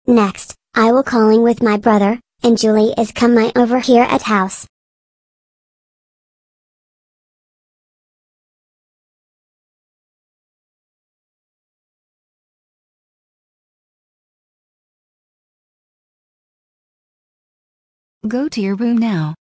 Next, I will calling with my brother, and Julie is coming over here at house. Go to your room now.